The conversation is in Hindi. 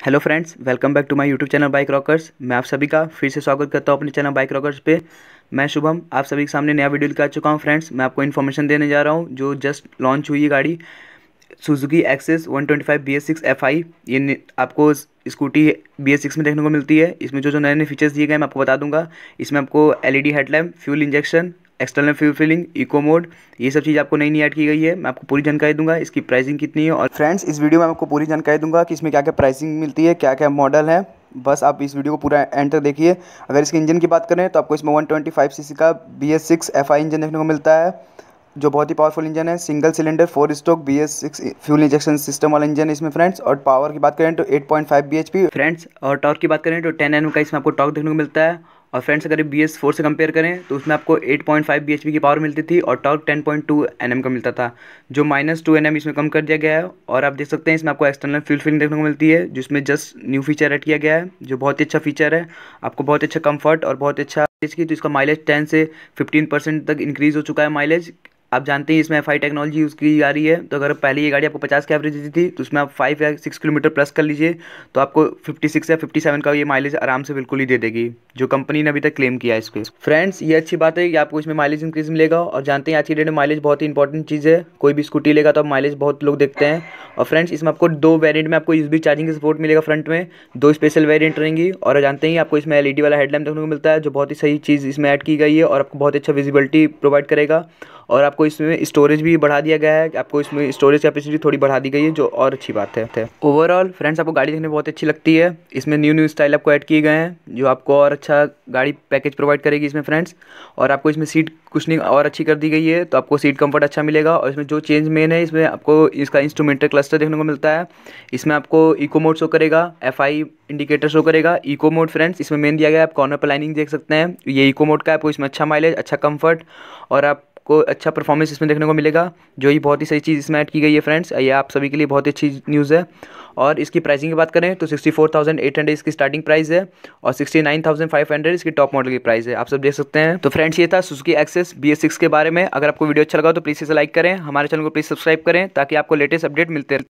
Hello friends, welcome back to my YouTube channel bike rockers. मैं आप सभी का फिर से स्वागत करता हूं अपने चैनल बाइक रॉकर्स पे। मैं शुभम आप सभी के सामने नया वीडियो लेकर आ चुका हूं। फ्रेंड्स, मैं आपको इन्फॉर्मेशन देने जा रहा हूं जो जस्ट लॉन्च हुई है गाड़ी सुजुकी एक्सेस 125 BS6 FI। आपको स्कूटी BS6 में देखने को मिलती है। इसमें जो जो नए नए फीचर्स दिए गए मैं आपको बता दूंगा। इसमें आपको LED headlamp, fuel injection, external fuel filling, eco mode, ये सब चीज़ आपको नई नई ऐड की गई है। मैं आपको पूरी जानकारी दूंगा इसकी प्राइसिंग कितनी है। और फ्रेंड्स, इस वीडियो में आपको पूरी जानकारी दूंगा कि इसमें क्या क्या प्राइसिंग मिलती है, क्या क्या मॉडल है। बस आप इस वीडियो को पूरा एंड तक देखिए। अगर इसके इंजन की बात करें तो आपको इसमें 125cc का BS6 FI इंजन देखने को मिलता है, जो बहुत ही पावरफुल इंजन है। Single cylinder 4 stroke BS6 fuel injection system वाला इंजन है इसमें फ्रेंड्स। और पावर की बात करें तो 8.5 bhp फ्रेंड्स। और टॉर्क की बात करें तो 10 Nm का इसमें आपको टॉर्क देखने को मिलता है। और फ्रेंड्स, अगर BS4 से कंपेयर करें तो उसमें आपको 8.5 bhp की पावर मिलती थी और टॉर्क 10.2 Nm का मिलता था, जो -2 Nm इसमें कम कर दिया गया है। और आप देख सकते हैं इसमें आपको एक्सटर्नल फ्यूल फिलिंग देखने को मिलती है, जिसमें जस्ट न्यू फीचर ऐड किया गया है, जो बहुत ही अच्छा फीचर है। आपको बहुत अच्छा कंफर्ट और बहुत अच्छा इसकी, तो इसका माइलेज 10 से 15% तक इंक्रीज़ हो चुका है माइलेज। आप जानते हैं इसमें FI टेक्नोलॉजी यूज़ की जा रही है। तो अगर पहले ये गाड़ी आपको 50 की एवरेज देती थी तो उसमें आप 5 या 6 किलोमीटर प्लस कर लीजिए तो आपको 56 या 57 का ये माइलेज आराम से बिल्कुल ही दे देगी, जो कंपनी ने अभी तक क्लेम किया है इस पे। फ्रेंड्स, ये अच्छी बात है कि आपको इसमें माइलेज इंक्रीज मिलेगा। और जानते हैं आज की डेट में माइलेज बहुत ही इंपॉर्टेंट चीज़ है। कोई भी स्कूटी लेगा तो आप माइलेज बहुत लोग देखते हैं। और फ्रेंड्स, इसमें आपको 2 वेरिएंट में आपको USB चार्जिंग की सपोर्ट मिलेगा फ्रंट में, 2 स्पेशल वेरिएंट रहेंगी। और जानते हैं आपको इसमें LED वाला हेडलैम्प देखने को मिलता है, जो बहुत ही सही चीज़ इसमें ऐड की गई है और आपको बहुत अच्छा विजिबिलिटी प्रोवाइड करेगा। और आपको इसमें स्टोरेज भी बढ़ा दिया गया है, आपको इसमें स्टोरेज कैपेसिटी थोड़ी बढ़ा दी गई है, जो और अच्छी बात है। ओवरऑल फ्रेंड्स, आपको गाड़ी देखने में बहुत अच्छी लगती है। इसमें न्यू स्टाइल आपको ऐड किए गए हैं, जो आपको और अच्छा गाड़ी पैकेज प्रोवाइड करेगी इसमें फ्रेंड्स। और आपको इसमें सीट कुशनिंग और अच्छी कर दी गई है, तो आपको सीट कंफर्ट अच्छा मिलेगा। और इसमें जो चेंज मेन है, इसमें आपको इसका इंस्ट्रूमेंटल क्लस्टर देखने को मिलता है। इसमें आपको इको मोड शो करेगा, FI इंडिकेटर शो करेगा। इको मोड फ्रेंड्स इसमें मेन दिया गया है, आप कॉर्नर पर लाइनिंग देख सकते हैं, ये इको मोड का है। आपको इसमें अच्छा माइलेज, अच्छा कंफर्ट और आपको अच्छा परफॉर्मेंस इसमें देखने को मिलेगा, जो ये बहुत ही सही चीज़ इसमें ऐड की गई है फ्रेंड्स। ये आप सभी के लिए बहुत ही अच्छी न्यूज़ है। और इसकी प्राइसिंग की बात करें तो 64,800 इसकी स्टार्टिंग प्राइस है और 69,500 इसकी टॉप मॉडल की प्राइस है, आप सब देख सकते हैं। तो फ्रेंड्स, ये था सुजुकी एक्सेस BS6 के बारे में। अगर आपको वीडियो अच्छा लगा तो प्लीज़ इसे लाइक करें, हमारे चैनल को प्लीज़ सब्सक्राइब करें ताकि आपको लेटेस्ट अपडेट मिलते रहे।